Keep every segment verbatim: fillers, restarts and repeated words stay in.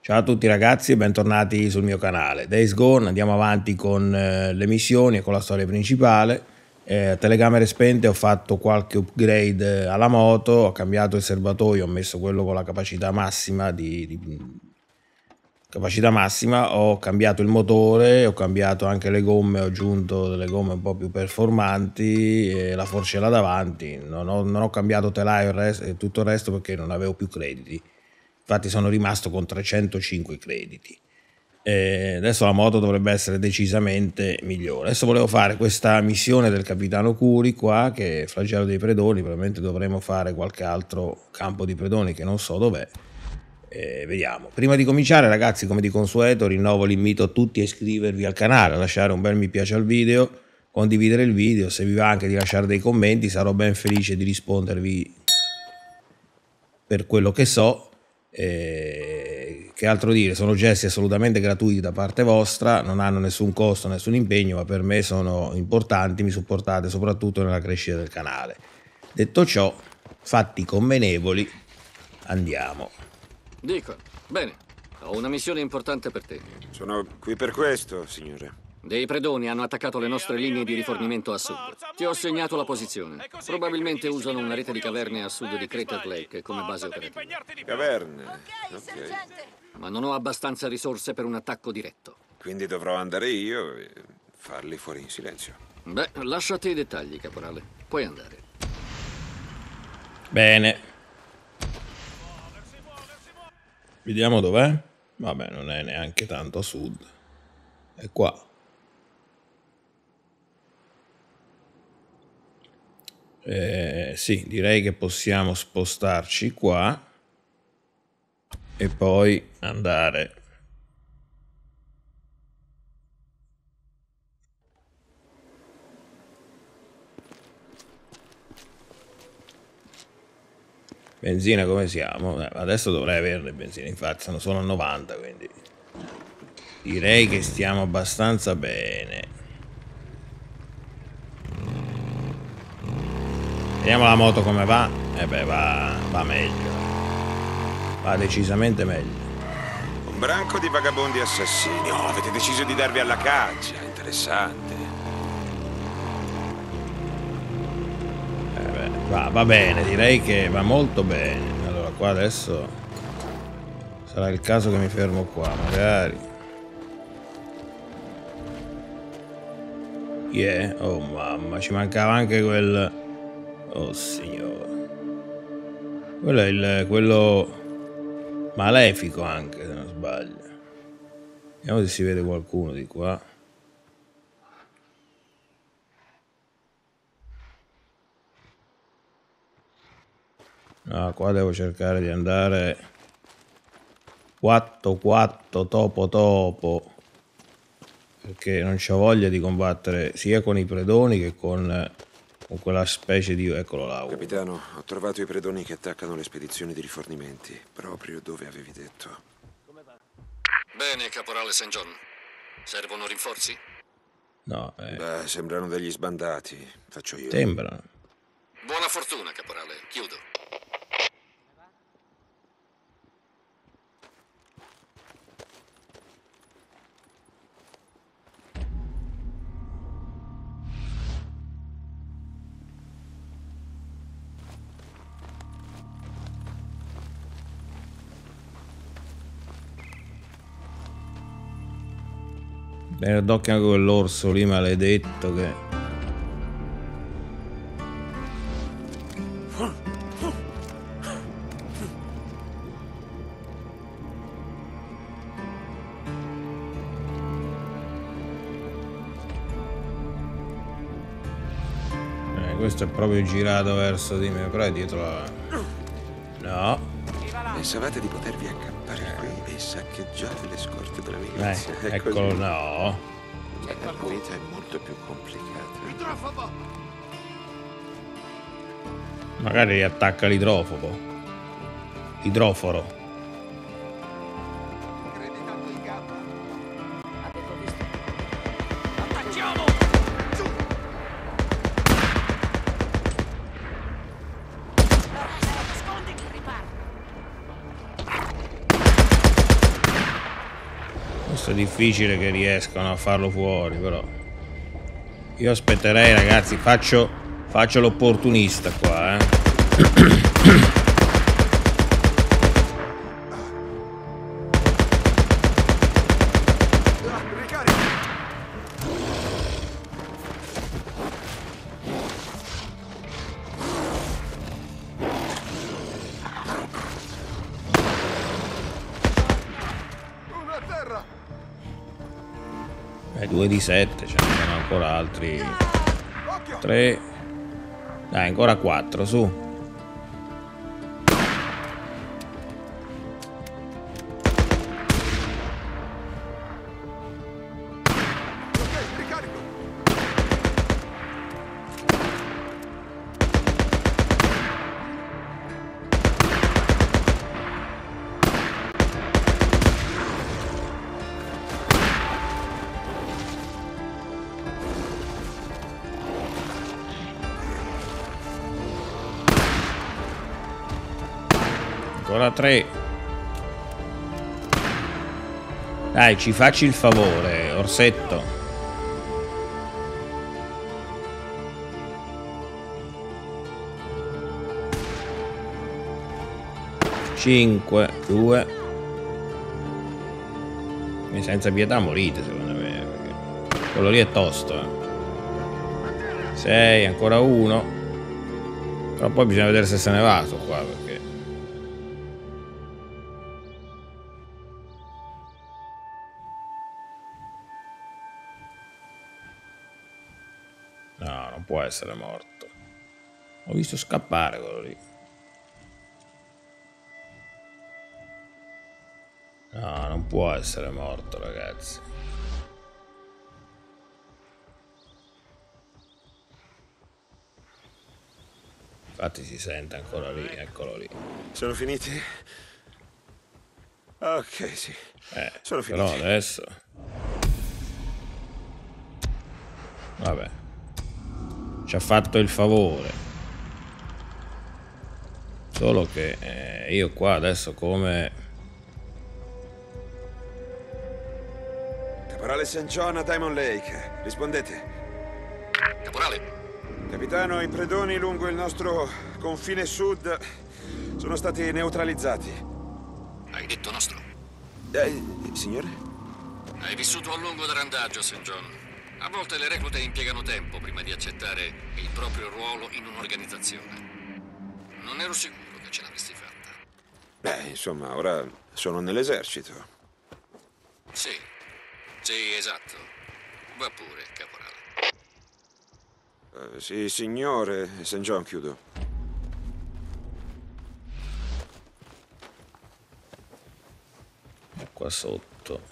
Ciao a tutti ragazzi e bentornati sul mio canale. Days Gone, andiamo avanti con eh, le missioni e con la storia principale. Eh, telecamere spente, ho fatto qualche upgrade alla moto, ho cambiato il serbatoio, ho messo quello con la capacità massima di, di capacità massima, ho cambiato il motore, ho cambiato anche le gomme, ho aggiunto delle gomme un po' più performanti e la forcella davanti. Non ho, non ho cambiato telaio e tutto il resto perché non avevo più crediti. Infatti sono rimasto con trecentocinque crediti. E adesso la moto dovrebbe essere decisamente migliore. Adesso volevo fare questa missione del capitano Curi qua, che è Flagello dei Predoni. Probabilmente dovremo fare qualche altro campo di predoni che non so dov'è. Eh, vediamo. Prima di cominciare ragazzi, come di consueto, rinnovo l'invito a tutti a iscrivervi al canale, a lasciare un bel mi piace al video, condividere il video, se vi va anche di lasciare dei commenti, sarò ben felice di rispondervi per quello che so. Eh, che altro dire, sono gesti assolutamente gratuiti da parte vostra, non hanno nessun costo, nessun impegno, ma per me sono importanti, mi supportate soprattutto nella crescita del canale. Detto ciò, fatti convenevoli, andiamo. Dico, bene, ho una missione importante per te. Sono qui per questo, signore. Dei predoni hanno attaccato le nostre linee di rifornimento a sud. Ti ho segnato la posizione. Probabilmente usano una rete di caverne a sud di Crater Lake come base operativa. Caverne, ok. Ma non ho abbastanza risorse per un attacco diretto. Quindi dovrò andare io e farli fuori in silenzio. Beh, lascia a te i dettagli, caporale. Puoi andare. Bene. Vediamo dov'è. Vabbè, non è neanche tanto a sud. È qua. Eh, sì, direi che possiamo spostarci qua e poi andare benzina. Come siamo? Eh, adesso dovrei averne benzina, infatti sono solo a novanta, quindi direi che stiamo abbastanza bene. Vediamo la moto come va. E eh beh, va, va meglio. Va decisamente meglio. Un branco di vagabondi assassini. Oh, avete deciso di darvi alla caccia. Interessante. Eh beh, va, va bene, direi che va molto bene. Allora qua adesso sarà il caso che mi fermo qua, magari. Yeah, oh mamma, ci mancava anche quel... Oh signore. Quello è il... quello malefico anche, se non sbaglio. Vediamo se si vede qualcuno di qua. No, qua devo cercare di andare quattro quattro topo topo, perché non c'ho voglia di combattere sia con i predoni che con, con quella specie di... Eccolo là. Capitano, ho trovato i predoni che attaccano le spedizioni di rifornimenti, proprio dove avevi detto. Bene, caporale Saint John. Servono rinforzi? No, eh. Beh, sembrano degli sbandati. Faccio io. Sembrano. Buona fortuna, caporale. Chiudo. Bene d'occhio anche quell'orso lì maledetto che... Eh, questo è proprio girato verso di me, però è dietro la... No. Pensavate di potervi accampare qui e saccheggiare le scorte della milizia? Eh, eccolo, no. La vita è molto più complicata. Magari attacca l'idrofobo. Idroforo. Questo è difficile che riescano a farlo fuori, però io aspetterei, ragazzi, faccio, faccio l'opportunista qua, eh. due di sette, ce ne sono ancora altri tre, dai, ancora quattro, su. Ancora tre. Dai, ci facci il favore, Orsetto. cinque, due. E senza pietà morite, secondo me, perché quello lì è tosto, eh. sei, ancora uno. Però poi bisogna vedere se se ne va sto qua, perché no, non può essere morto. Ho visto scappare quello lì. No, non può essere morto, ragazzi. Infatti si sente ancora lì, eccolo lì. Sono finiti? Ok, sì. Eh, sono finiti. Però adesso... Vabbè. Ci ha fatto il favore. Solo che eh, io qua adesso come... Caporale Saint John a Diamond Lake. Rispondete. Caporale. Capitano, i predoni lungo il nostro confine sud sono stati neutralizzati. Hai detto nostro? Eh, signore? Hai vissuto a lungo da randaggio, Saint John. A volte le reclute impiegano tempo prima di accettare il proprio ruolo in un'organizzazione. Non ero sicuro che ce l'avresti fatta. Beh, insomma, ora sono nell'esercito. Sì, sì, esatto. Va pure, caporale. Uh, sì, signore. Saint John, chiudo. E qua sotto.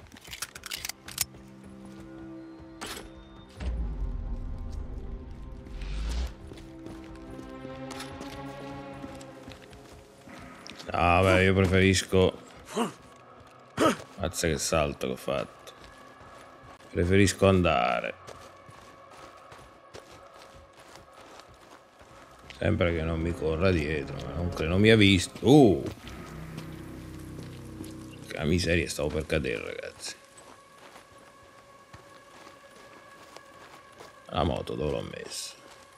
Ah, beh, io preferisco... Mazza che salto che ho fatto. Preferisco andare. Sempre che non mi corra dietro, non, che non mi ha visto. Uh! Che miseria, stavo per cadere, ragazzi. La moto dove l'ho messa?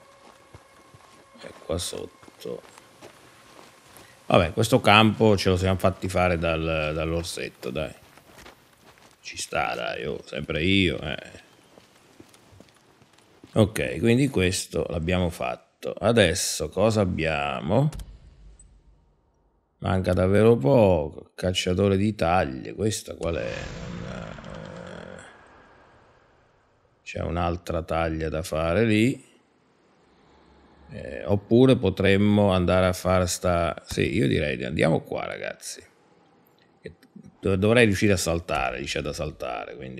È qua sotto. Vabbè, questo campo ce lo siamo fatti fare dal, dall'orsetto, dai. Ci sta, dai, oh, sempre io, eh. Ok, quindi questo l'abbiamo fatto. Adesso cosa abbiamo? Manca davvero poco. Cacciatore di taglie. Questa qual è? C'è un'altra taglia da fare lì. Eh, oppure potremmo andare a fare sta... Sì, io direi andiamo qua, ragazzi. Dovrei riuscire a saltare, dice da saltare, quindi...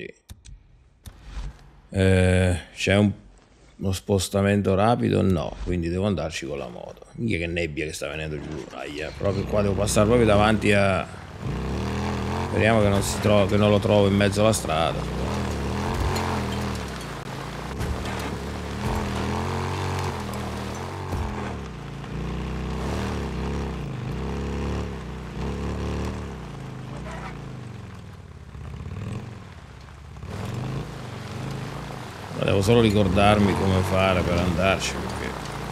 Eh, c'è un... uno spostamento rapido? No, quindi devo andarci con la moto. Minchia che nebbia che sta venendo giù. Aia, proprio qua devo passare proprio davanti a... Speriamo che non, si trova, che non lo trovo in mezzo alla strada. Devo solo ricordarmi come fare per andarci, perché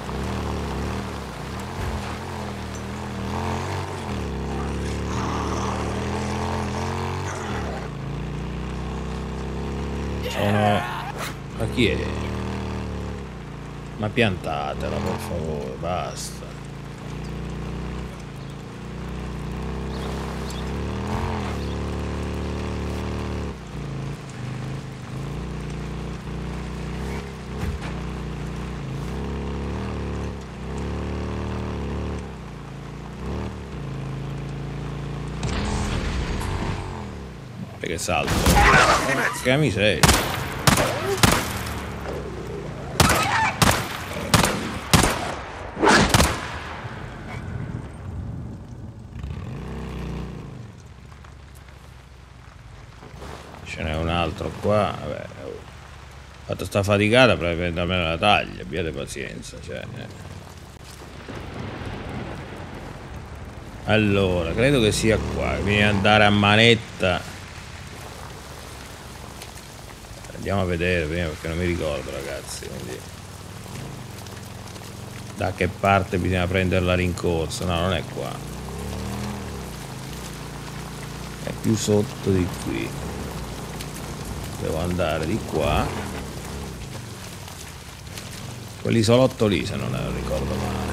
sono... Ma chi è? Ma piantatela, per favore, basta. Che salto, che miseria. Ce n'è un altro qua. Vabbè, ho fatto sta faticata per prendermi la taglia, abbiate pazienza, cioè, eh. Allora, credo che sia qua, bisogna andare a manetta. Andiamo a vedere prima perché non mi ricordo, ragazzi, quindi... Da che parte bisogna prendere la rincorsa? No, non è qua. È più sotto di qui. Devo andare di qua. Quell'isolotto lì, se non ne ricordo male.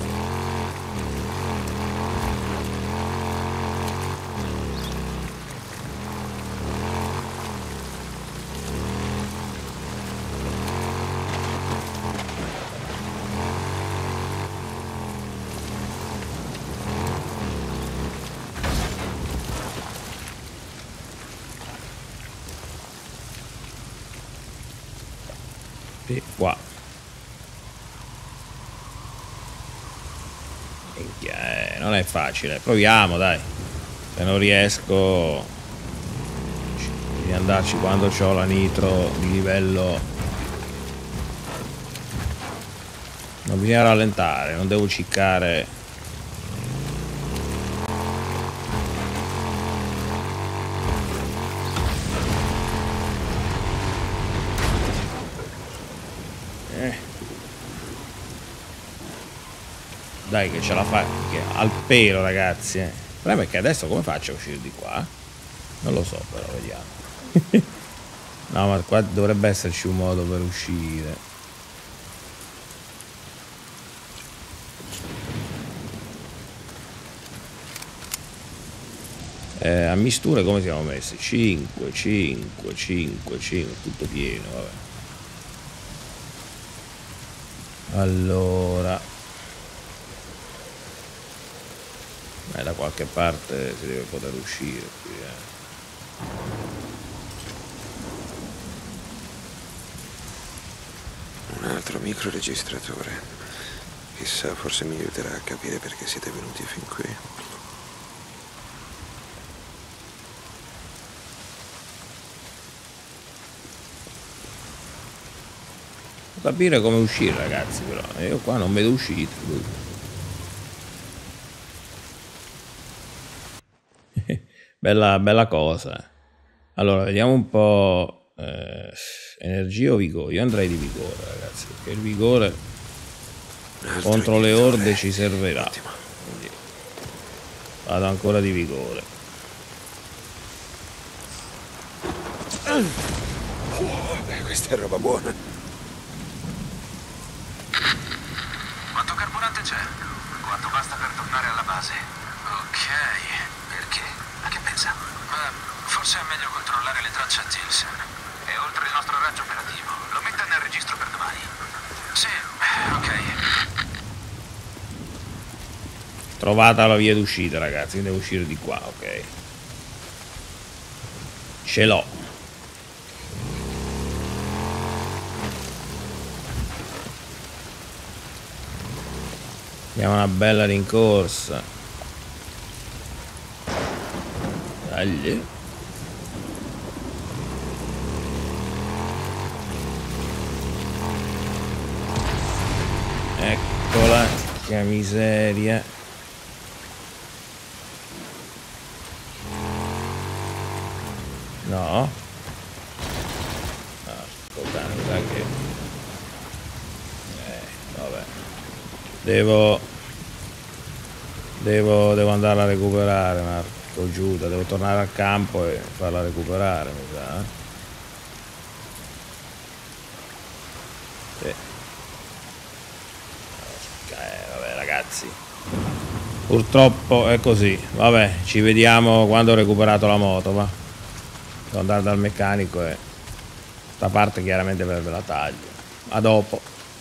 Qua eh, non è facile, proviamo, dai. Se non riesco di andarci quando ho la nitro di livello, non bisogna rallentare, non devo ciccare. Dai che ce la fa, che al pelo, ragazzi, eh. Il problema è che adesso come faccio a uscire di qua? Non lo so, però vediamo. No, ma qua dovrebbe esserci un modo per uscire. Eh, a misture come siamo messi? cinque, cinque, cinque, cinque, tutto pieno, vabbè. Allora... Eh, da qualche parte si deve poter uscire qui, eh. Un altro microregistratore. Chissà, forse mi aiuterà a capire perché siete venuti fin qui. Devo capire come uscire, ragazzi, però io qua non vedo uscite. Bella, bella cosa. Allora, vediamo un po'. Eh, energia o vigore? Io andrei di vigore, ragazzi, perché il vigore contro le orde ci servirà. Quindi vado ancora di vigore. Oh, questa è roba buona. Quanto carburante c'è? Quanto basta per tornare alla base? Ok, perché? A che pensa? Beh, forse è meglio controllare le tracce a Tilsen. È oltre il nostro raggio operativo. Lo metta nel registro per domani. Sì, ok. Trovata la via d'uscita, ragazzi. Devo uscire di qua, ok. Ce l'ho. Diamo una bella rincorsa. Dai. Eccola, che miseria. No. Porco cane, mi sa che Devo... Devo, devo andare a recuperare, Marco Giuda. Devo tornare al campo e farla recuperare, mi sa. Eh? Sì. Eh, vabbè, ragazzi. Purtroppo è così. Vabbè, ci vediamo quando ho recuperato la moto, va. Devo andare dal meccanico e... sta parte chiaramente ve la taglio. A dopo.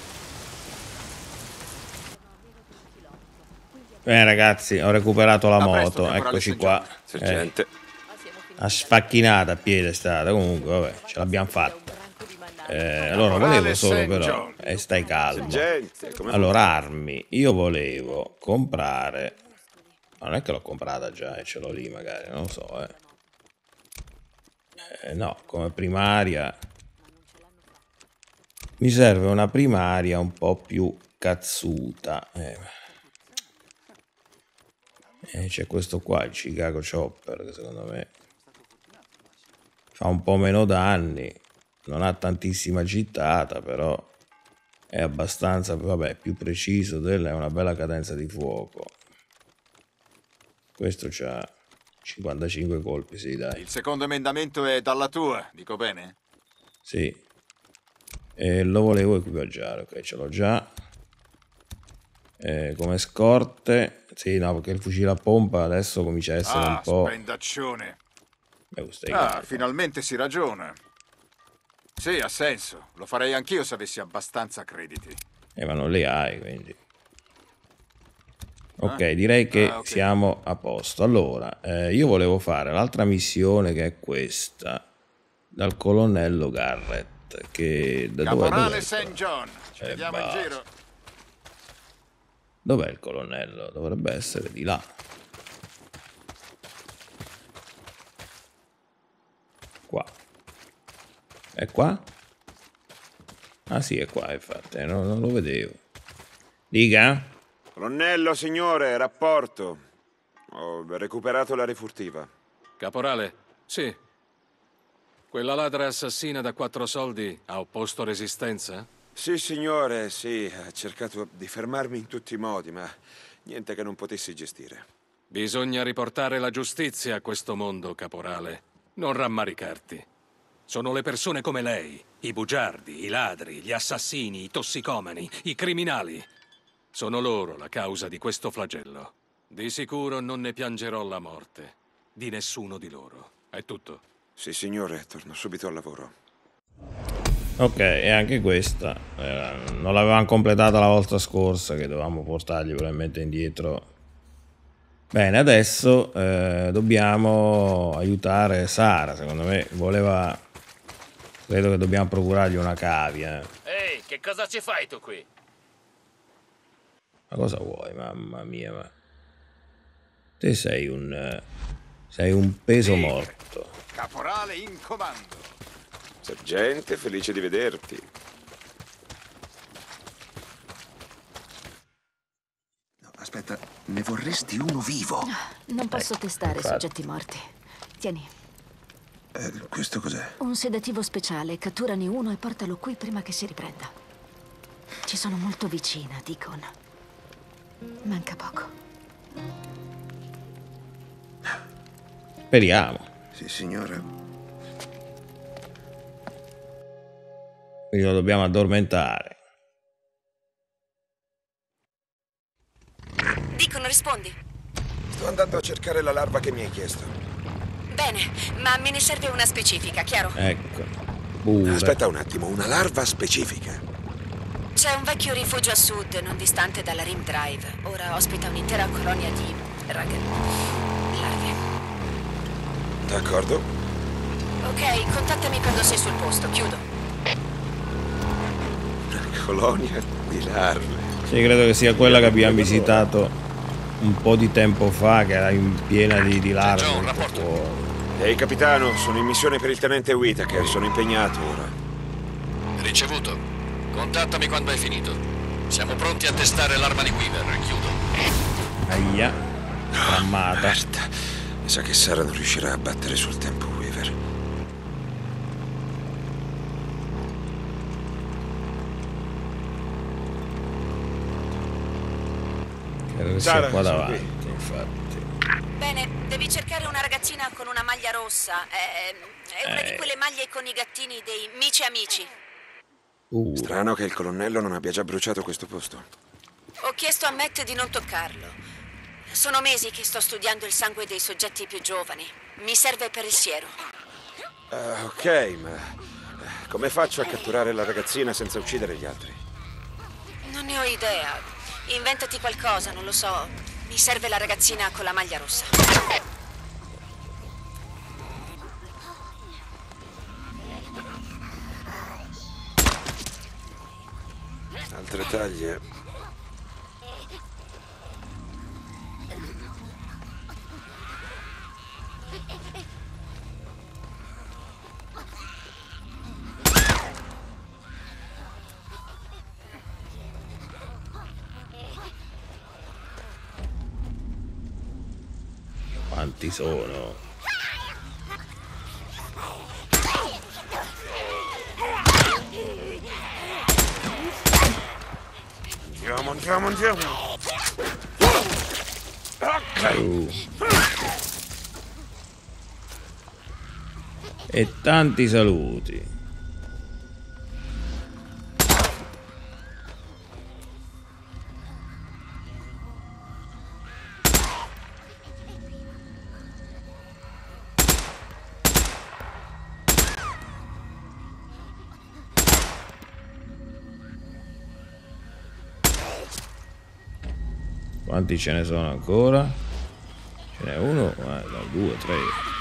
Bene ragazzi, ho recuperato la moto, presto, eccoci qua. Sergente. Eh, a sfacchinata a piede è stata, comunque vabbè, ce l'abbiamo fatta. Eh, allora volevo solo però, e eh, stai calmo. Allora armi, io volevo comprare, ma non è che l'ho comprata già e eh, ce l'ho lì magari, non lo so, eh. eh. No, come primaria mi serve una primaria un po' più cazzuta. Eh. E c'è questo qua, il Chicago Chopper, che secondo me fa un po' meno danni, non ha tantissima gittata, però è abbastanza, vabbè, più preciso della, è una bella cadenza di fuoco. Questo c'ha cinquantacinque colpi, sì dai. Il secondo emendamento è dalla tua, dico bene? Sì. E lo volevo equipaggiare, ok, ce l'ho già. Eh, come scorte, sì, no, perché il fucile a pompa adesso comincia a essere ah, un po'. Spendaccione. Ah, finalmente si ragiona. Sì, ha senso. Lo farei anch'io se avessi abbastanza crediti. Eh, ma non li hai, quindi. Ok, ah? direi che ah, okay. siamo a posto. Allora, eh, io volevo fare l'altra missione che è questa, dal colonnello Garrett, che da Caporale Saint John. Ci eh, vediamo basta. in giro. Dov'è il colonnello? Dovrebbe essere di là. Qua. È qua? Ah sì, è qua, infatti. Non, non lo vedevo. Dica? Colonnello, signore, rapporto. Ho recuperato la refurtiva. Caporale, sì. Quella ladra assassina da quattro soldi ha opposto resistenza? Sì, signore, sì, ha cercato di fermarmi in tutti i modi, ma niente che non potessi gestire. Bisogna riportare la giustizia a questo mondo, caporale. Non rammaricarti. Sono le persone come lei, i bugiardi, i ladri, gli assassini, i tossicomani, i criminali. Sono loro la causa di questo flagello. Di sicuro non ne piangerò la morte. Di nessuno di loro. È tutto. Sì, signore, torno subito al lavoro. Ok, e anche questa eh, non l'avevamo completata la volta scorsa, che dovevamo portargli probabilmente indietro. Bene, adesso eh, dobbiamo aiutare Sara, secondo me voleva, credo che dobbiamo procurargli una cavia. Ehi, che cosa ci fai tu qui? Ma cosa vuoi, mamma mia, ma te sei un sei un peso sì, morto. Caporale in comando. Sergente, felice di vederti. No, aspetta, ne vorresti uno vivo? Non posso ecco, testare infatti. soggetti morti. Tieni. Eh, questo cos'è? Un sedativo speciale. Catturane uno e portalo qui prima che si riprenda. Ci sono molto vicina, Deacon. Manca poco. Speriamo. Sì, signora. Quindi lo dobbiamo addormentare. Deacon, rispondi. Sto andando a cercare la larva che mi hai chiesto. Bene, ma me ne serve una specifica, chiaro? Ecco. Pure. Aspetta un attimo, una larva specifica. C'è un vecchio rifugio a sud, non distante dalla Rim Drive. Ora ospita un'intera colonia di... ragazzi... larve. D'accordo. Ok, contattami quando sei sul posto, chiudo. Colonia di larve. Sì, credo che sia quella che abbiamo visitato un po' di tempo fa, che era in piena di, di larve. Già un rapporto. Ehi, capitano, sono in missione per il tenente Whitaker, sono impegnato ora. Ricevuto. Contattami quando hai finito. Siamo pronti a testare l'arma di Weaver, chiudo. Aia. Trammata. Merda. Mi sa che Sara non riuscirà a battere sul tempo Weaver. Credo che Sara, sia qua sono davanti, infatti. Bene, devi cercare una ragazzina con una maglia rossa. È, è una Eh. di quelle maglie con i gattini dei Mici Amici. Uh, Strano che il colonnello non abbia già bruciato questo posto. Ho chiesto a Matt di non toccarlo. Sono mesi che sto studiando il sangue dei soggetti più giovani. Mi serve per il siero. Uh, ok, ma come faccio a catturare la ragazzina senza uccidere gli altri? Non ne ho idea. Inventati qualcosa, non lo so. Mi serve la ragazzina con la maglia rossa. Altre taglie. quanti sono? Andiamo, andiamo, andiamo. Ok. Uh. E tanti saluti. Quanti ce ne sono ancora? Ce n'è uno, eh, no, due, tre.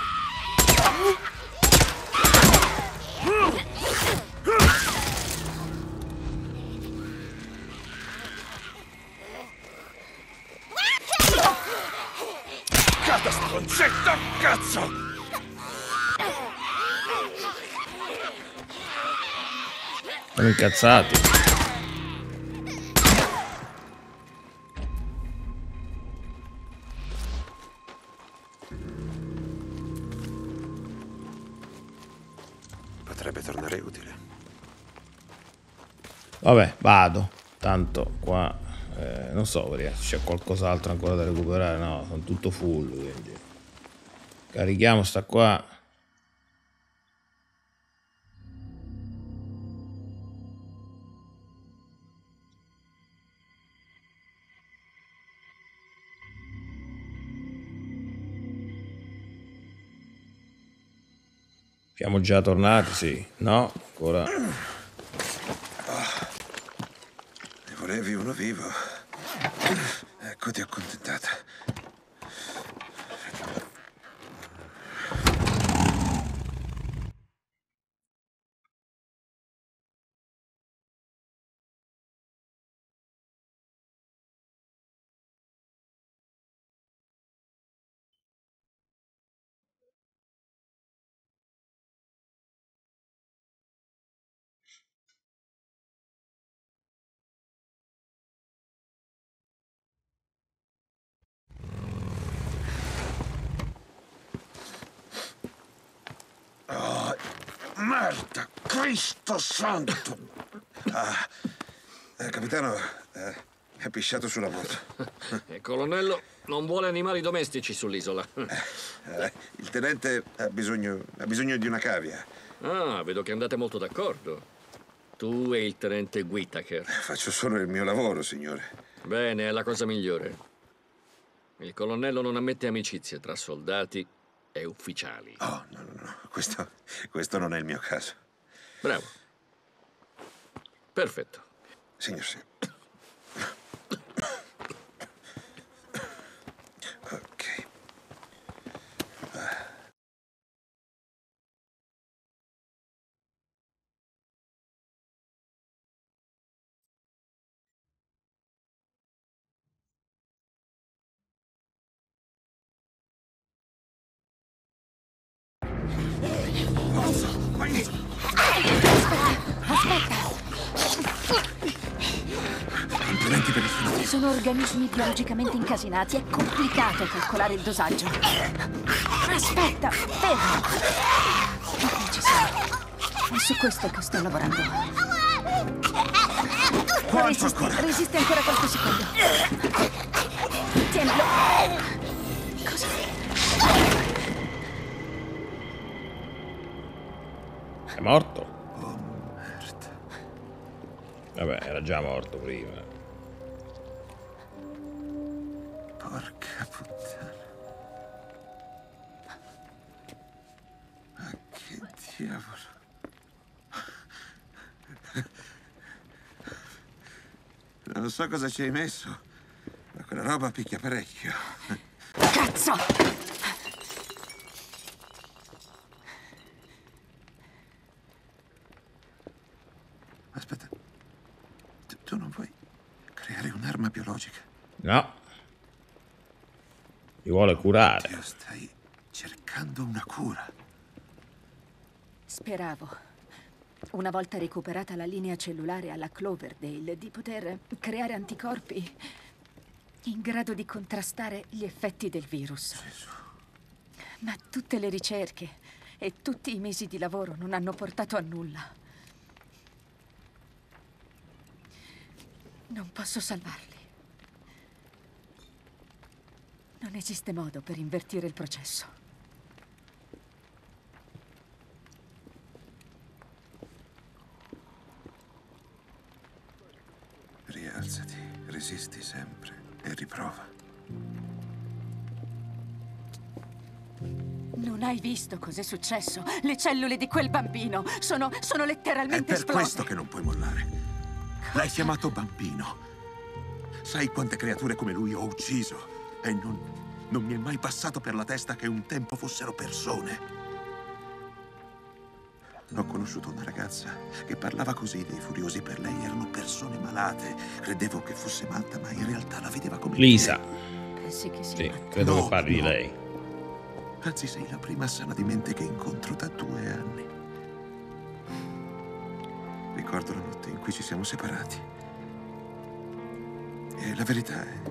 Cata stronzetto, cazzo! Sono incazzati. Potrebbe tornare utile. Vabbè, vado. Tanto qua eh, non so se c'è qualcos'altro ancora da recuperare. No, sono tutto full, quindi carichiamo sta qua. Siamo già tornati, sì. No, ancora. Ne volevi uno vivo. Ecco, ti ho accontentata. Oh, merda! Cristo santo! Ah, eh, capitano, eh, è pisciato sulla moto. Il colonnello non vuole animali domestici sull'isola. Eh, il tenente ha bisogno, ha bisogno di una cavia. Ah, vedo che andate molto d'accordo. Tu e il tenente Whittaker. Faccio solo il mio lavoro, signore. Bene, è la cosa migliore. Il colonnello non ammette amicizie tra soldati e ufficiali. Oh, no, no, no. Questo, questo non è il mio caso. Bravo. Perfetto. Signor sì. Ok. Componenti per il finito. Sono organismi biologicamente incasinati. È complicato calcolare il dosaggio. Aspetta, fermo. Ok, ci sono. È su questo che sto lavorando. Quanto Resisti, ancora? resisti ancora qualche secondo. insieme lo... Cosa? È morto? Oh, merda. Vabbè, era già morto prima. Porca puttana. Ma che diavolo. Non so cosa ci hai messo, ma quella roba picchia parecchio. Cazzo! Aspetta. Tu, tu non vuoi creare un'arma biologica? No. Mi vuole curare. Dio, stai cercando una cura. Speravo, una volta recuperata la linea cellulare alla Cloverdale, di poter creare anticorpi in grado di contrastare gli effetti del virus. Gesù. Ma tutte le ricerche e tutti i mesi di lavoro non hanno portato a nulla. Non posso salvarli. Non esiste modo per invertire il processo. Rialzati, resisti sempre e riprova. Non hai visto cos'è successo? Le cellule di quel bambino sono, sono È letteralmente per esplose. questo che non puoi mollare. L'hai chiamato bambino. Sai quante creature come lui ho ucciso? E non, non mi è mai passato per la testa che un tempo fossero persone. Ho conosciuto una ragazza che parlava così dei furiosi. Per lei erano persone malate. Credevo che fosse matta, ma in realtà la vedeva come Lisa. Pensi che sia Sì, matta? credo No, che parli di no. lei. Anzi, sei la prima sana di mente che incontro da due anni. Ricordo la notte in cui ci siamo separati. E la verità è...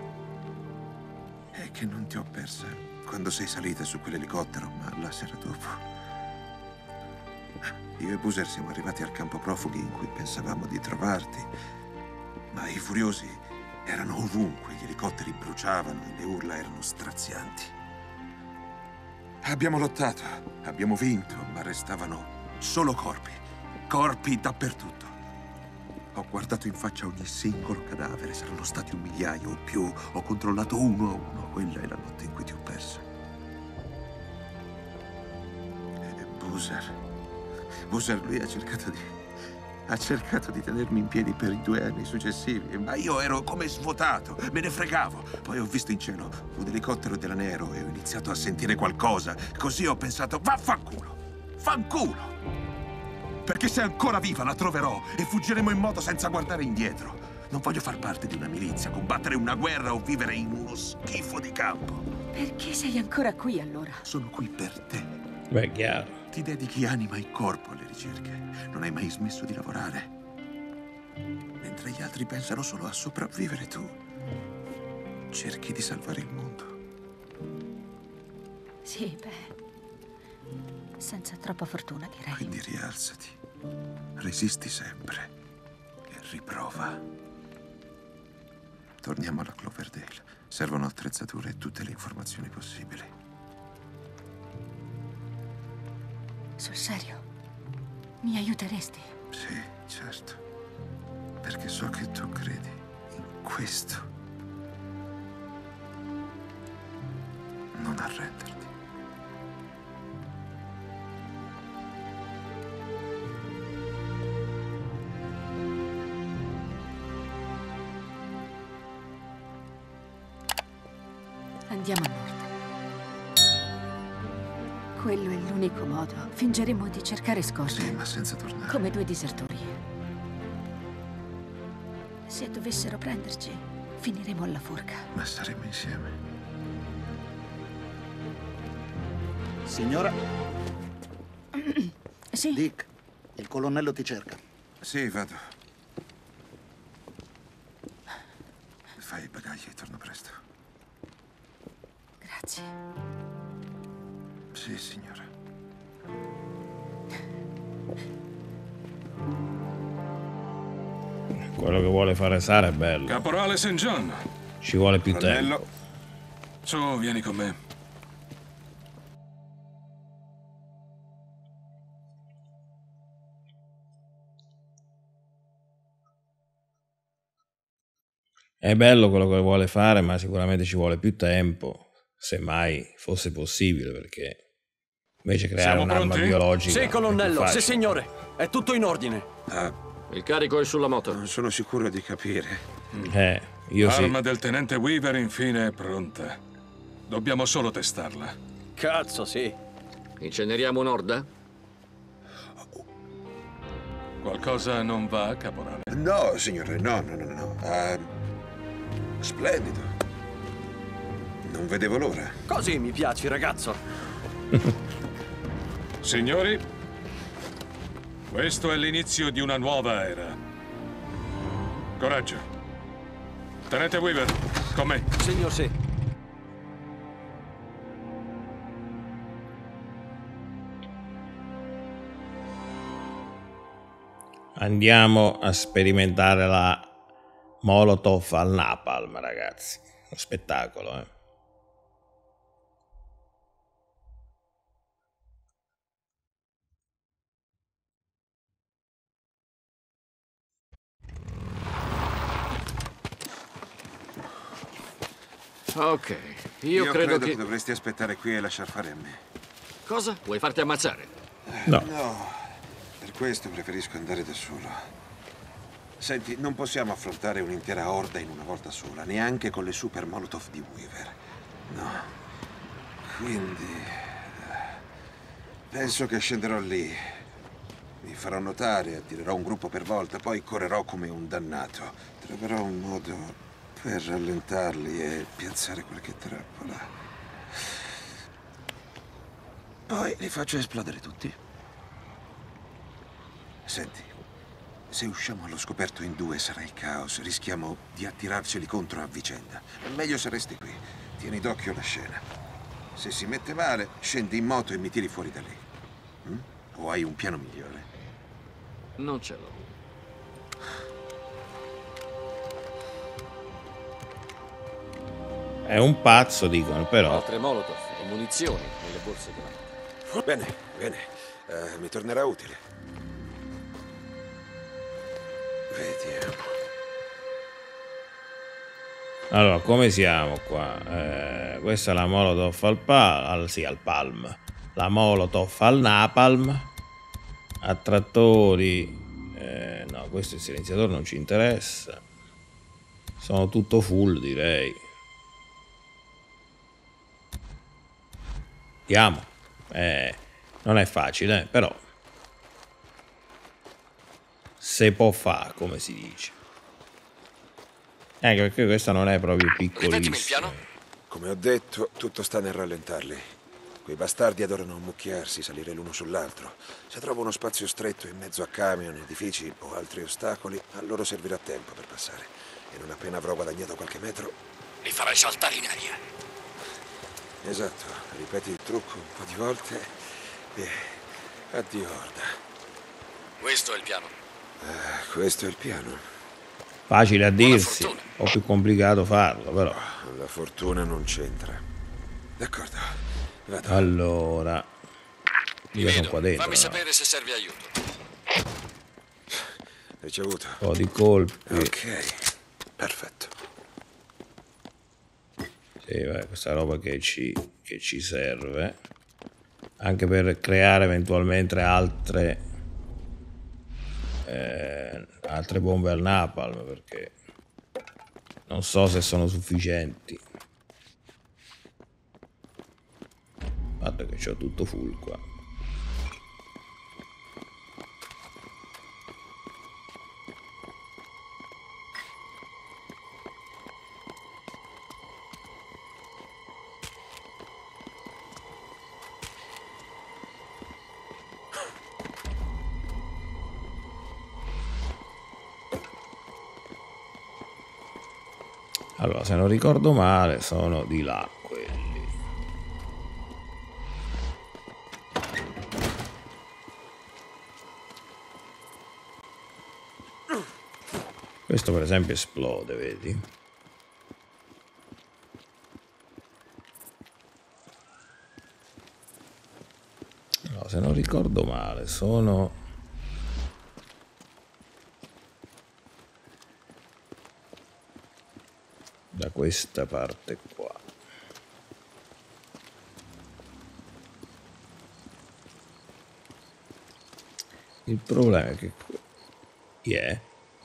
è che non ti ho persa quando sei salita su quell'elicottero, ma la sera dopo. Io e Boozer siamo arrivati al campo profughi in cui pensavamo di trovarti. Ma i furiosi erano ovunque, gli elicotteri bruciavano e le urla erano strazianti. Abbiamo lottato, abbiamo vinto, ma restavano solo corpi. Corpi dappertutto. Ho guardato in faccia ogni singolo cadavere, saranno stati un migliaio o più. Ho controllato uno a uno, quella è la notte in cui ti ho persa. E Boozer... Boozer, lui ha cercato di... ha cercato di tenermi in piedi per i due anni successivi, ma io ero come svuotato, me ne fregavo. Poi ho visto in cielo un elicottero della Nero e ho iniziato a sentire qualcosa. Così ho pensato, vaffanculo, fanculo! Perché se è ancora viva la troverò e fuggiremo in moto senza guardare indietro. Non voglio far parte di una milizia, combattere una guerra o vivere in uno schifo di campo. Perché sei ancora qui allora? Sono qui per te. Beh, è chiaro. Ti dedichi anima e corpo alle ricerche. Non hai mai smesso di lavorare. Mentre gli altri pensano solo a sopravvivere, tu cerchi di salvare il mondo. Sì, beh... senza troppa fortuna, direi. Quindi rialzati. Resisti sempre. E riprova. Torniamo alla Cloverdale. Servono attrezzature e tutte le informazioni possibili. Sul serio? Mi aiuteresti? Sì, certo. Perché so che tu credi in questo. Non arrenderti. Andiamo a nord. Quello è l'unico modo. Fingeremo di cercare scorte. Sì, ma senza tornare. Come due disertori. Se dovessero prenderci, finiremo alla forca. Ma saremo insieme. Signora? Sì? Dick, il colonnello ti cerca. Sì, vado. Fai i bagagli e torno presto. Grazie. Sì, signora. Quello che vuole fare Sara è bello. Caporale Saint John. Ci vuole più Colonnello. tempo. Su, vieni con me. È bello quello che vuole fare, ma sicuramente ci vuole più tempo, se mai fosse possibile, perché invece creare Siamo un'arma pronti? biologica... Sì, è più colonnello, sì facile. signore. È tutto in ordine. Ah, Il carico è sulla moto. non sono sicuro di capire. Eh, io sì. L'arma del tenente Weaver infine è pronta. Dobbiamo solo testarla. Cazzo, sì. Inceneriamo un'orda? Qualcosa non va, caporale? No, signore, no, no, no, no. Ah, splendido. Non vedevo l'ora. Così mi piaci, ragazzo. Signori, questo è l'inizio di una nuova era. Coraggio. Tenente Weaver, con me. Signor sì. Andiamo a sperimentare la Molotov al napalm, ragazzi. Uno spettacolo, eh. Ok, io, Io credo, credo che... che dovresti aspettare qui e lasciar fare a me. Cosa? Vuoi farti ammazzare? No. No, per questo preferisco andare da solo. Senti, non possiamo affrontare un'intera orda in una volta sola, neanche con le super Molotov di Weaver. No. Quindi... penso che scenderò lì. Mi farò notare, attirerò un gruppo per volta, poi correrò come un dannato. Troverò un modo per rallentarli e piazzare qualche trappola. Poi li faccio esplodere tutti. Senti, se usciamo allo scoperto in due sarà il caos. Rischiamo di attirarceli contro a vicenda. Meglio se resti qui. Tieni d'occhio la scena. Se si mette male, scendi in moto e mi tiri fuori da lì. Mm? O hai un piano migliore? Non ce l'ho. È un pazzo, dicono, però... Altre molotov e munizioni nelle borse della... Bene, bene. Uh, mi tornerà utile. Vediamo. Allora, come siamo qua? Eh, questa è la Molotov al, pal al, sì, al palm. La Molotov al napalm. Attrattori. Eh, no, questo il silenziatore non ci interessa. Sono tutto full, direi. Andiamo. Eh, non è facile, eh, però se può fare, come si dice. Anche perché questa non è proprio piccolissima. Come ho detto, tutto sta nel rallentarli. Quei bastardi adorano ammucchiarsi, salire l'uno sull'altro. Se trovo uno spazio stretto in mezzo a camion, edifici o altri ostacoli, a loro servirà tempo per passare. E non appena avrò guadagnato qualche metro... li farai saltare in aria. Esatto, ripeti il trucco un po' di volte e addio orda. Questo è il piano. Eh, questo è il piano. Facile a dirsi, o più complicato farlo, però. La fortuna non c'entra. D'accordo, vado. Allora, io sono qua dentro. Fammi no? sapere se serve aiuto. Ricevuto. Un po' di colpi. Ok, perfetto. Sì, beh, questa roba che ci, che ci serve anche per creare eventualmente altre eh, altre bombe al napalm, perché non so se sono sufficienti. Guarda che c'ho tutto full qua. Allora, se non ricordo male, sono di là quelli. Questo per esempio esplode, vedi? se non ricordo male, sono... da questa parte qua. Il problema è che... Yeah.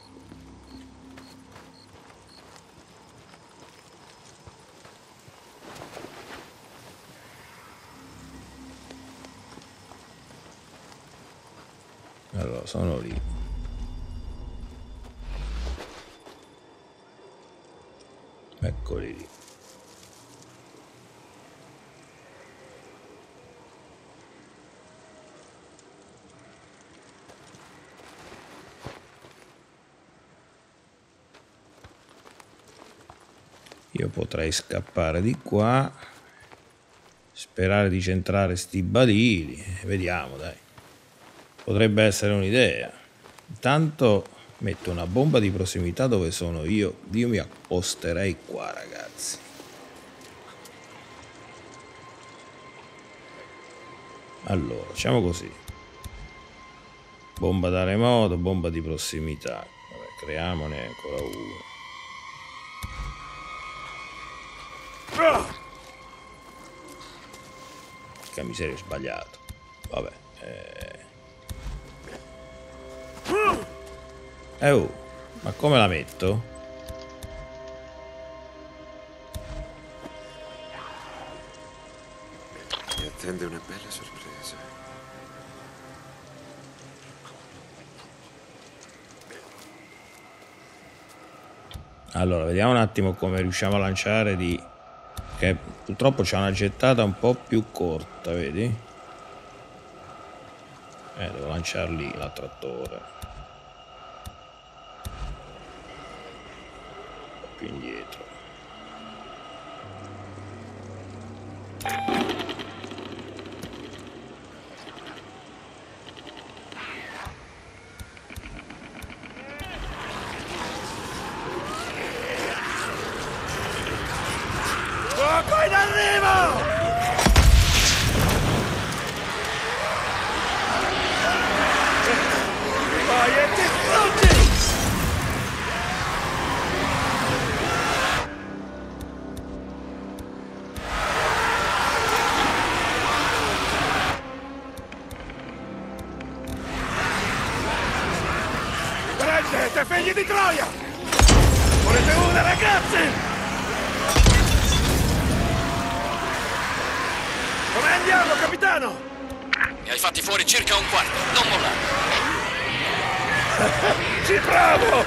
Allora, sono lì. Eccoli lì. Io potrei scappare di qua, sperare di centrare sti balili, vediamo, dai. Potrebbe essere un'idea. Intanto metto una bomba di prossimità dove sono io. Io mi apposterei qua, ragazzi. Allora, facciamo così. Bomba da remoto, bomba di prossimità. Vabbè, creiamone ancora uno. Che miseria, ho sbagliato. Vabbè. Eh... Eh oh, ma come la metto? Mi attende una bella sorpresa. Allora, vediamo un attimo come riusciamo a lanciare di... che purtroppo c'è una gettata un po' più corta, vedi? Eh, devo lanciare lì l'attrattore. Più indietro. Fuoco in arrivo! Vai e ti esplodi! Prendete, figli di Troia! Volete una, ragazzi? Come andiamo, capitano? Mi hai fatti fuori circa un quarto, non mollare. Ci provo!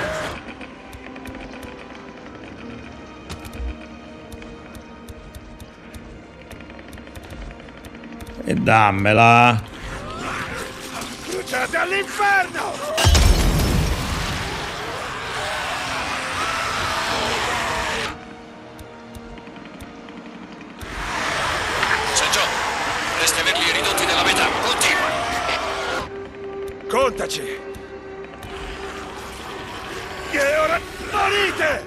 E dammela! Bruciate all'inferno! Dovresti averli ridotti della metà. Continua. Contaci. E ora morite!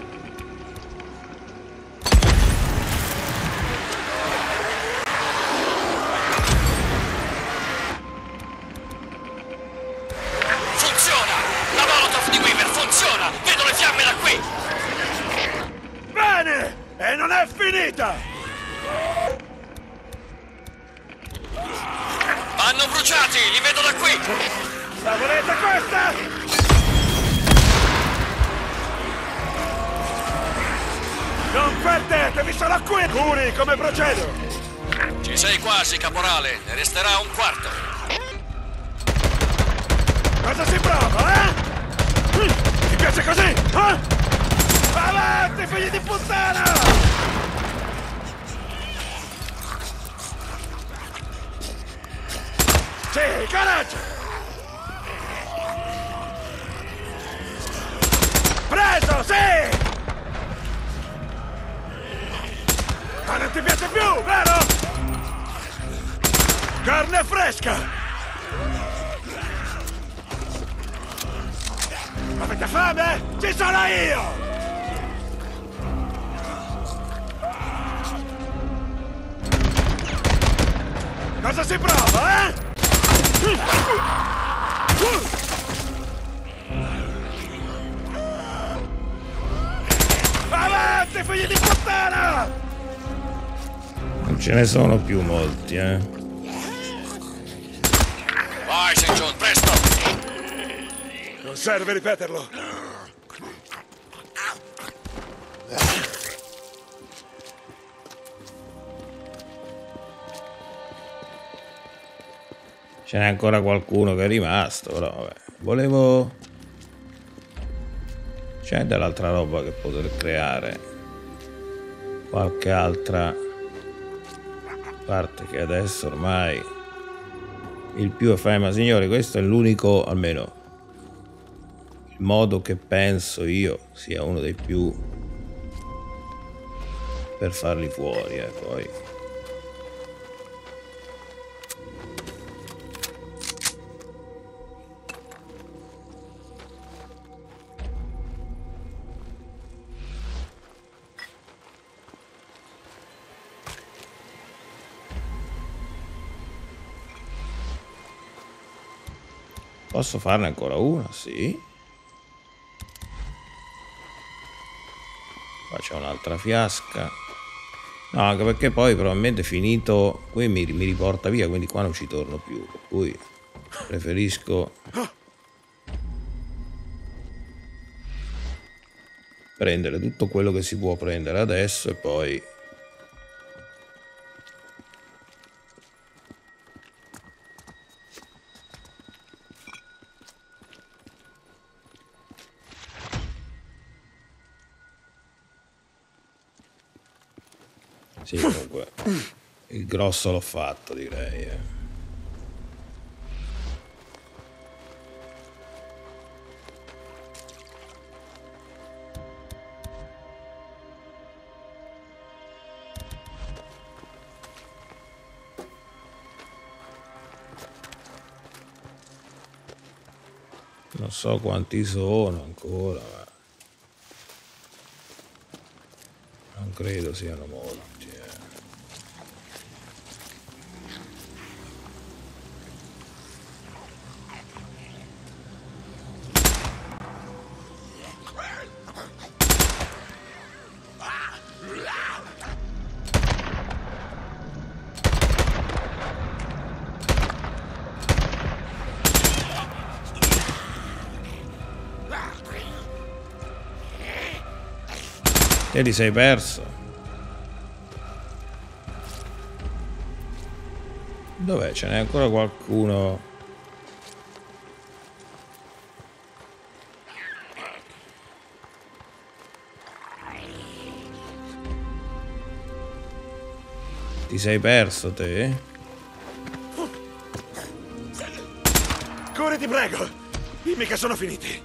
Funziona! La Molotov di Weaver funziona! Vedo le fiamme da qui! Bene! E non è finita! Vanno bruciati! Li vedo da qui! La volete questa? Non perdetevi, sono qui! Curi, come procedo? Ci sei quasi, caporale. Ne resterà un quarto. Cosa si prova, eh? Ti piace così, eh? Avanti, figli di puttana! Sì, coraggio! Preso, sì! Ma non ti piace più, vero? Carne fresca! Avete fame? Ci sono io! Cosa si prova, eh? Avanti, figli di puttana! Non ce ne sono più molti, eh. Vai, Saint John, presto! Non serve ripeterlo. Ce n'è ancora qualcuno che è rimasto, però vabbè. Volevo... C'è dell'altra roba che poter creare. Qualche altra parte che adesso ormai il più è fare, ma signori, questo è l'unico, almeno il modo che penso io sia uno dei più per farli fuori, eh, poi. Posso farne ancora una? Sì. Qua c'è un'altra fiasca. No, anche perché poi probabilmente finito qui mi, mi riporta via, quindi qua non ci torno più. Per cui preferisco prendere tutto quello che si può prendere adesso e poi... Sì, comunque il grosso l'ho fatto, direi. Eh. Non so quanti sono ancora, ma non credo siano molti. Te li sei perso? Dov'è? Ce n'è ancora qualcuno? Ti sei perso te? Corri, ti prego! Dimmi che sono finiti!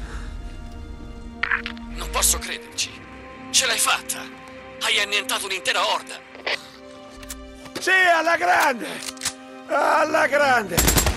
Non posso crederci! Ce l'hai fatta! Hai annientato un'intera orda! Sì, alla grande! Alla grande!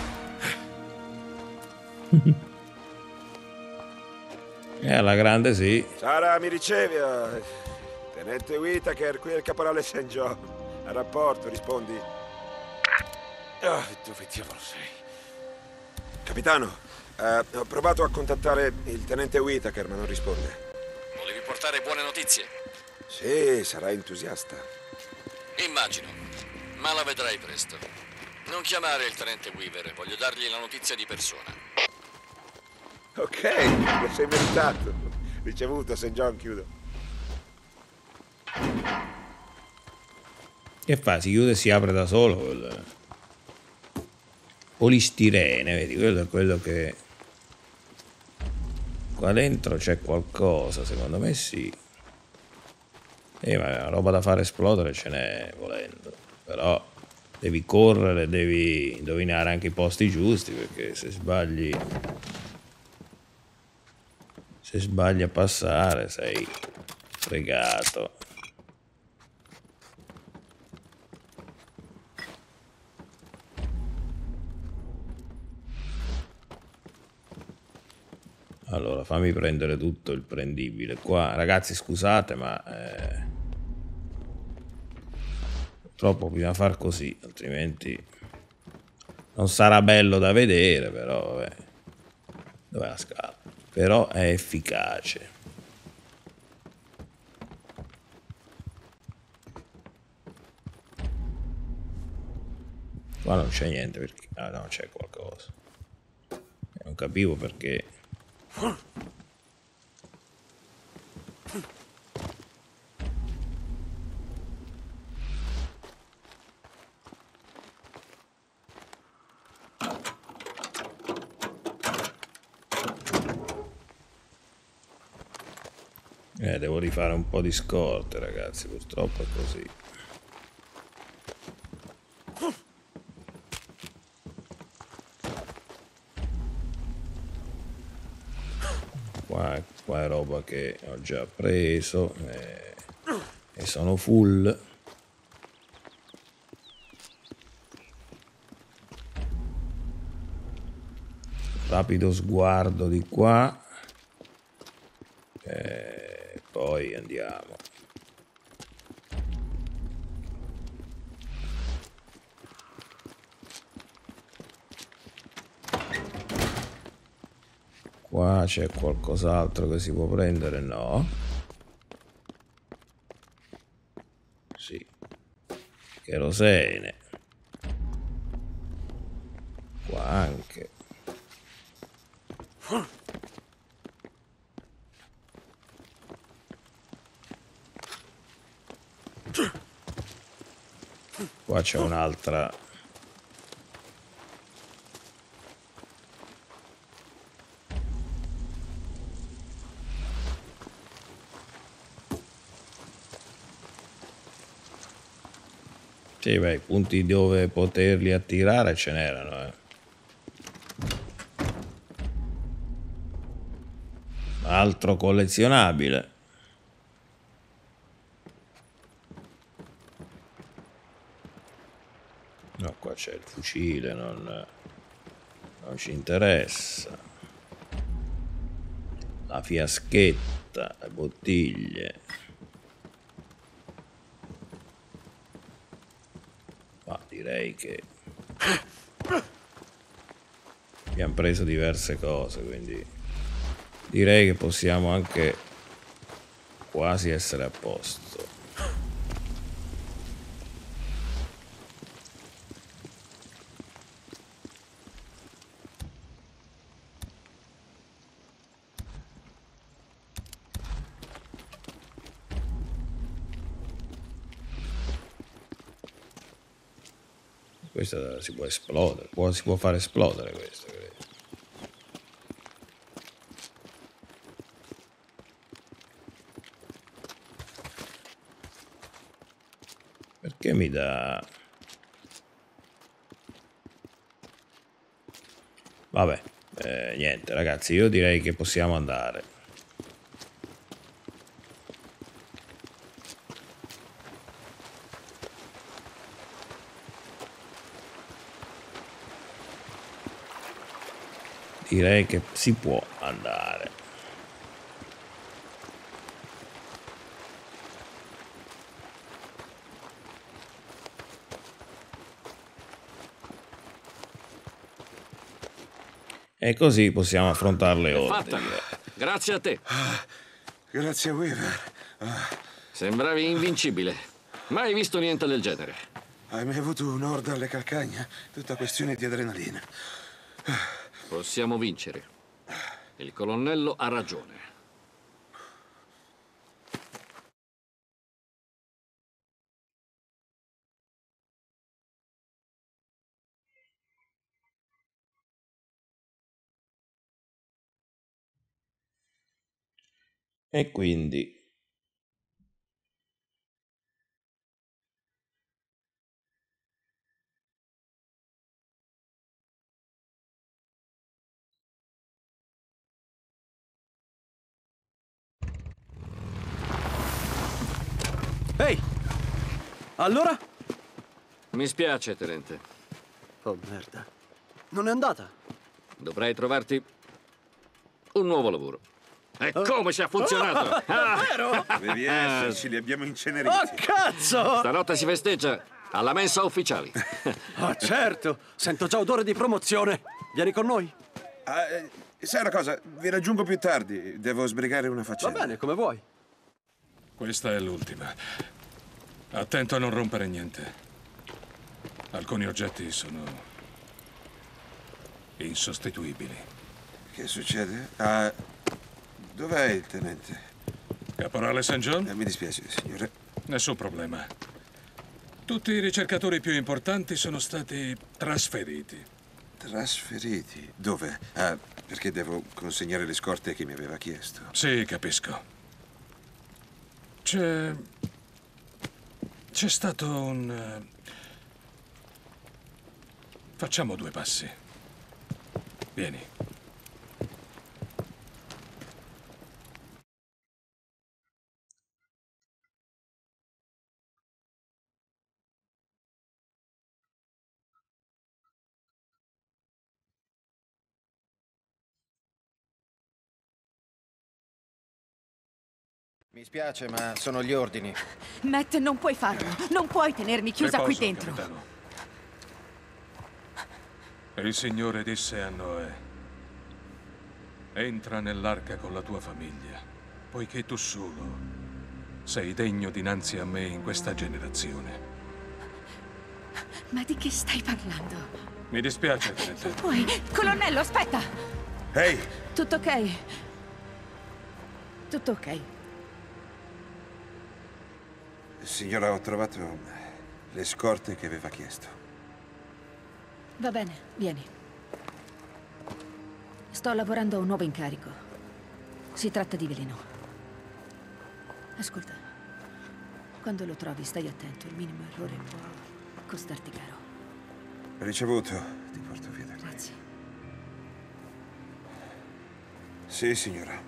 Eh, alla grande sì. Sara, mi ricevi? Uh, tenente Whittaker, qui è il caporale Saint John. A rapporto, rispondi. Oh, dove diavolo sei? Capitano, uh, ho provato a contattare il tenente Whittaker, ma non risponde. Volevi portare buone notizie? Sì, sarai entusiasta. Immagino, ma la vedrai presto. Non chiamare il tenente Weaver, voglio dargli la notizia di persona. Ok, lo sei meritato. Ricevuto, Saint John, chiudo. Che fa? Si chiude e si apre da solo quel polistirene, vedi? Quello è quello che... Qua dentro c'è qualcosa, secondo me sì. Eh, ma roba da far esplodere ce n'è, volendo. Però devi correre, devi indovinare anche i posti giusti, perché se sbagli... Se sbagli a passare sei fregato. Allora, fammi prendere tutto il prendibile qua. Ragazzi, scusate, ma eh, purtroppo bisogna far così, altrimenti Non sarà bello da vedere, però vabbè. Dov'è la scala? Però è efficace. Qua non c'è niente perché... Ah no, c'è qualcosa. Non capivo perché... Eh, devo rifare un po' di scorte, ragazzi, purtroppo è così. Qua, qua è roba che ho già preso eh, e sono full. Rapido sguardo di qua. E poi andiamo. Qua c'è qualcos'altro che si può prendere? No. Sì. Kerosene. Qua anche. Qua c'è un'altra. Sì, beh, i punti dove poterli attirare ce n'erano, eh. Altro collezionabile. No, qua c'è il fucile, non, non ci interessa. La fiaschetta, le bottiglie. Ma direi che abbiamo preso diverse cose, quindi direi che possiamo anche quasi essere a posto. Questa si può esplodere, può, si può fare esplodere questa, credo. Perché mi dà... Vabbè, eh, niente ragazzi, io direi che possiamo andare. Direi che si può andare. E così possiamo affrontare le ordini. Grazie a te. Ah, grazie, Weaver. Ah. Sembravi invincibile. Mai visto niente del genere. Hai mai avuto un'orda alle calcagna? Tutta questione di adrenalina. Possiamo vincere. Il colonnello ha ragione. E quindi... Ehi! Allora? Mi spiace, tenente. Oh, merda. Non è andata? Dovrai trovarti un nuovo lavoro. E come ci ha funzionato? Oh, Ah! vero? Devi esserci, li abbiamo inceneriti. Oh, cazzo! Stanotte si festeggia Alla mensa ufficiali. Ah, certo! Sento già odore di promozione. Vieni con noi? Ah, eh, sai una cosa? Vi raggiungo più tardi. Devo sbrigare una faccenda. Va bene, come vuoi. Questa è l'ultima. Attento a non rompere niente. Alcuni oggetti sono insostituibili. Che succede? Ah, dov'è il tenente? Caporale Saint John? Eh, mi dispiace, signore. Nessun problema. Tutti i ricercatori più importanti sono stati trasferiti. Trasferiti? Dove? Ah, perché devo consegnare le scorte che mi aveva chiesto. Sì, capisco. C'è... C'è stato un... Facciamo due passi. Vieni. Mi spiace, ma sono gli ordini. Matt, non puoi farlo. Non puoi tenermi chiusa Riposo, qui dentro. capitano. Il Signore disse a Noè: entra nell'arca con la tua famiglia, poiché tu solo sei degno dinanzi a me in questa generazione. Ma di che stai parlando? Mi dispiace, tenente. Poi, colonnello, aspetta! Ehi! Hey. Tutto ok? Tutto ok. Signora, ho trovato le scorte che aveva chiesto. Va bene, vieni. Sto lavorando a un nuovo incarico. Si tratta di veleno. Ascolta, quando lo trovi stai attento, il minimo errore può costarti caro. Ricevuto, ti porto via da qui. Grazie. Sì, signora.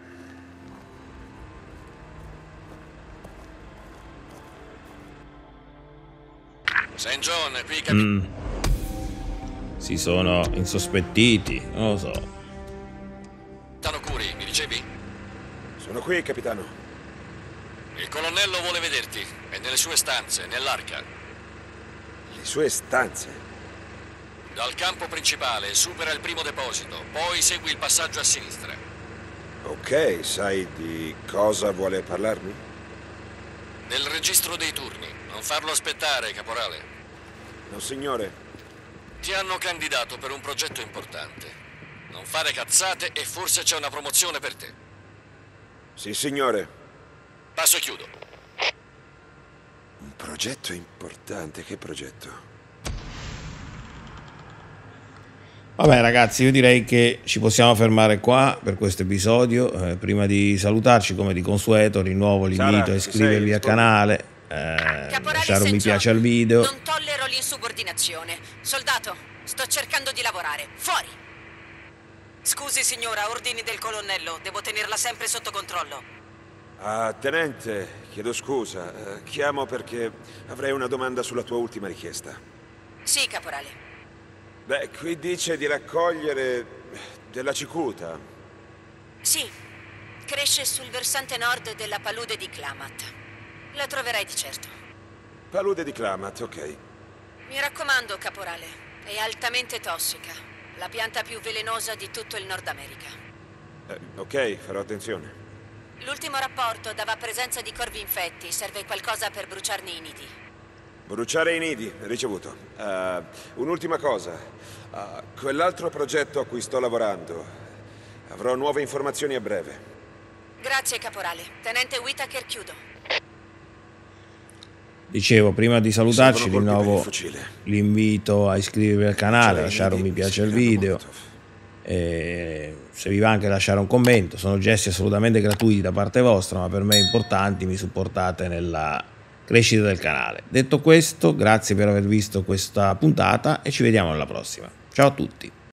Saint John, qui capi... Mm. Si sono insospettiti, non lo so. Capitano Curi, mi dicevi? Sono qui, capitano. Il colonnello vuole vederti. È nelle sue stanze, nell'arca. Le sue stanze? Dal campo principale, supera il primo deposito, poi segui il passaggio a sinistra. Ok, sai di cosa vuole parlarmi? Del registro dei turni. Non farlo aspettare, caporale. No, signore. Ti hanno candidato per un progetto importante. Non fare cazzate e forse c'è una promozione per te. Sì, signore. Passo e chiudo. Un progetto importante? Che progetto? Vabbè ragazzi, io direi che ci possiamo fermare qua per questo episodio. Eh, prima di salutarci, come di consueto, rinnuovo l'invito a iscrivervi al canale, eh, lasciare un mi piace al video. Non tollero l'insubordinazione. Soldato, sto cercando di lavorare. Fuori! Scusi signora, ordini del colonnello. Devo tenerla sempre sotto controllo. Ah, tenente, chiedo scusa. Eh, chiamo perché avrei una domanda sulla tua ultima richiesta. Sì, caporale. Beh, qui dice di raccogliere della cicuta. Sì, cresce sul versante nord della palude di Klamath. La troverai di certo. Palude di Klamath, ok. Mi raccomando, caporale, è altamente tossica. La pianta più velenosa di tutto il Nord America. Eh, ok, farò attenzione. L'ultimo rapporto dava presenza di corvi infetti. Serve qualcosa per bruciarne i nidi. Bruciare i nidi, ricevuto. Uh, un'ultima cosa. Uh, quell'altro progetto a cui sto lavorando. Avrò nuove informazioni a breve. Grazie, caporale. Tenente Whitaker, chiudo. Dicevo, prima di salutarci, di nuovo l'invito a iscrivervi al canale, a lasciare un mi piace al video. E se vi va anche lasciare un commento. Sono gesti assolutamente gratuiti da parte vostra, ma per me importanti, mi supportate nella crescita del canale. Detto questo, grazie per aver visto questa puntata e ci vediamo alla prossima. Ciao a tutti.